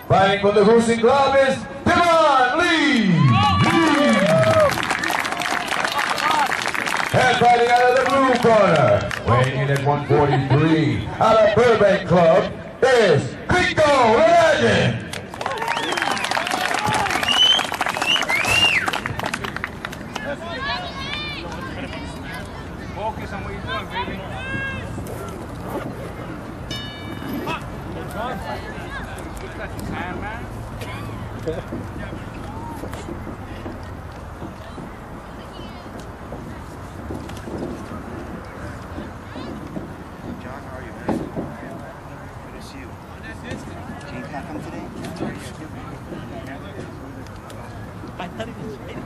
Fighting from the Houston Club is Devon Lee. And fighting out of the blue corner, weighing in at 143, out of Burbank Club, is Rico Legend. Focus on what you're doing, baby. Got your hand, man. John, how are you, man? Good to see you. Can you pack him today? I thought he was ready.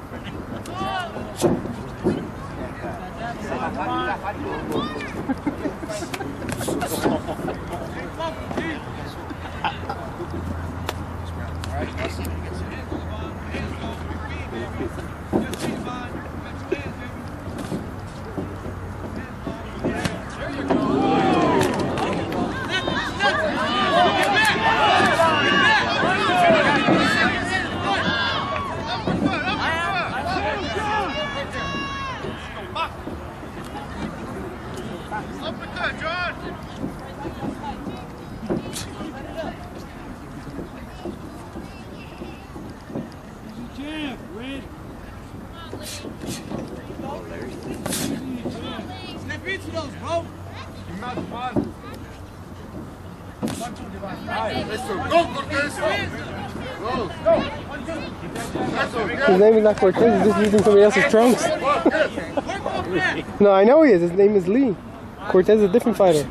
His name is not Cortez, he's just using somebody else's trunks. No, I know he is. His name is Lee. Cortez is a different fighter.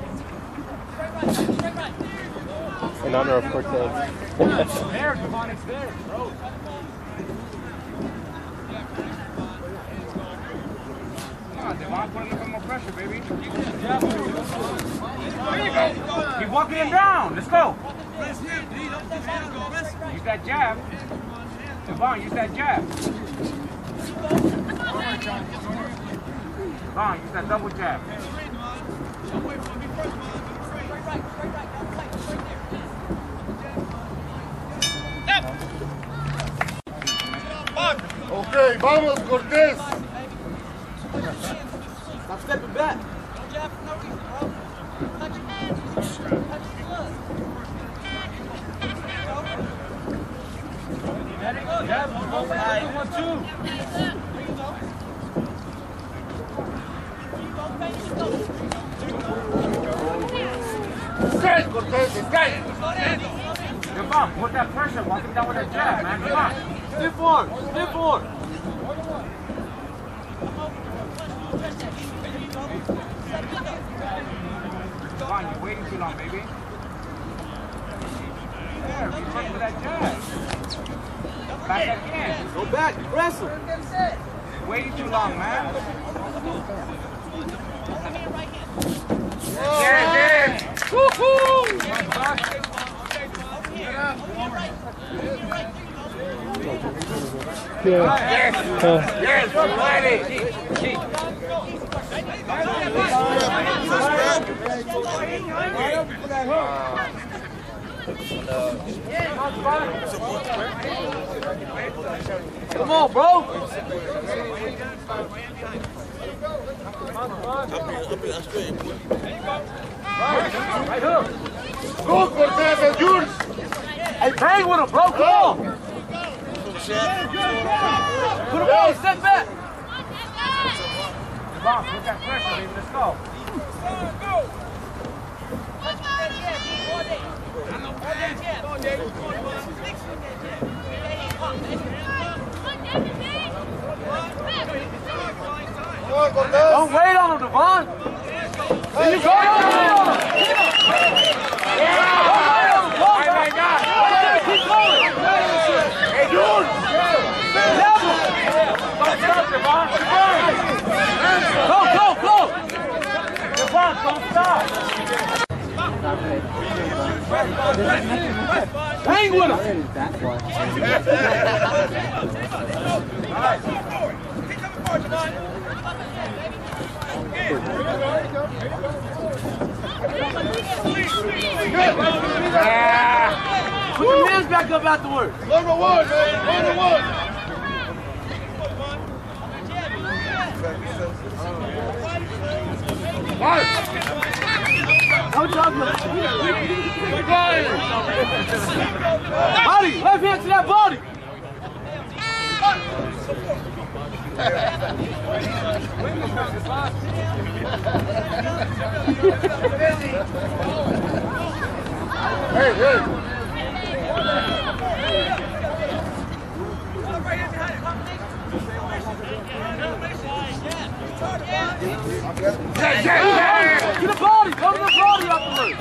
In honor of Cortez. There, Devon, it's there, bro. Come on, Devon, put a little bit more pressure, baby. There you go. Keep walking him down. Let's go. Use that jab. Devon, use that jab. Devon, use that double jab. Okay, vamos, Cortez. Stop stepping back. Straight, Cortez, straight. Come on, put that pressure. Walk him down with that jab, man. Come on. Stiff arm. Stiff arm. Come on, you're waiting too long, baby. There, be ready for that jab. Back again. Go back, wrestle. Waiting too long, man. Yeah. Woohoo! Yeah. Yes, ready. Come on, bro. Right hook. Go, Cortez, it's yours. Hey, bang with him, bro. Come on. Put him on. Step back. Come on, put that pressure, baby. Let's go. Don't wait on him, Devon. There you go. Keep going. Hey, dude. Don't stop, Devon. Go. Devon, don't stop. Hang with him. Put the hands back up afterwards. Number one, man. Number one. Mark. How talking about? Body, left hand to that body. Hey, hey. Yeah. To the body, go to the body afterwards.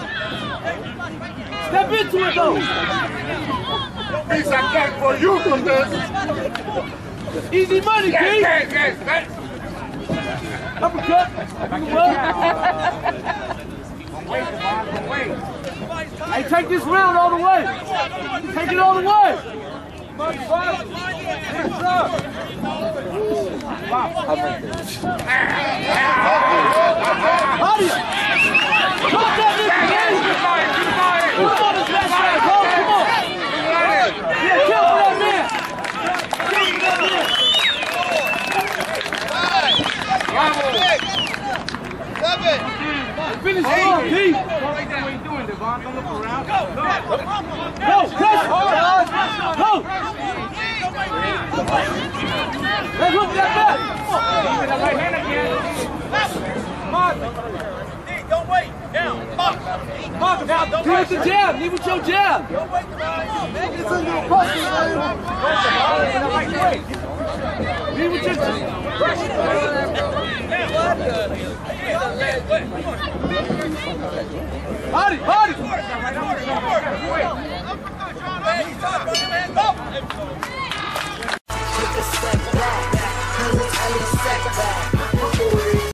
Step into it though. It's a kick for you, Cortez. Easy money, Keith. Yes. Uppercut. Hey, take this round all the way. Take it all the way. Finish strong, Pete. What are you doing, Devon? Don't look around. Go, press. Go. Let's hook that back. With the right hand again. Mark. Don't wait. Down. Mark, now. Do it with the jab. Leave with your jab. Don't wait. It's under the busting, man. Leave with your jab. Body! Body!